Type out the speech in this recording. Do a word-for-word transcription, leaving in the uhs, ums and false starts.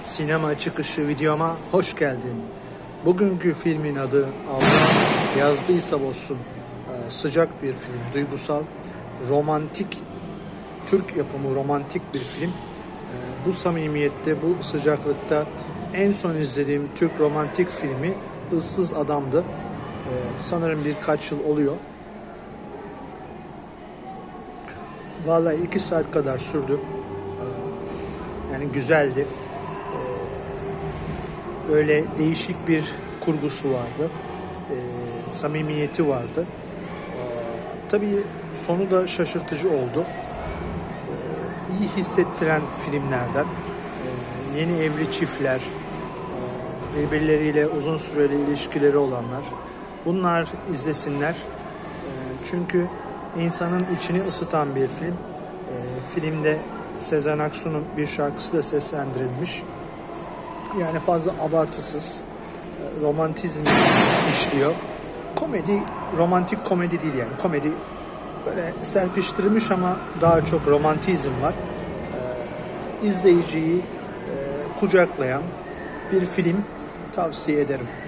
Sinema çıkışı videoma hoş geldin. Bugünkü filmin adı Allah yazdıysa bozsun. Ee, sıcak bir film, duygusal, romantik, Türk yapımı romantik bir film. Ee, bu samimiyette, bu sıcaklıkta en son izlediğim Türk romantik filmi Issız Adam'dı. Ee, sanırım birkaç yıl oluyor. Vallahi iki saat kadar sürdü. Ee, yani güzeldi. Böyle değişik bir kurgusu vardı. E, samimiyeti vardı. E, tabii sonu da şaşırtıcı oldu. E, iyi hissettiren filmlerden. E, yeni evli çiftler, e, birbirleriyle uzun süreli ilişkileri olanlar. Bunlar izlesinler. E, çünkü insanın içini ısıtan bir film. E, filmde Sezen Aksu'nun bir şarkısı da seslendirilmiş. Yani fazla abartısız, romantizm işliyor. Komedi, romantik komedi değil yani. Komedi böyle serpiştirilmiş ama daha çok romantizm var. Ee, izleyiciyi e, kucaklayan bir film, tavsiye ederim.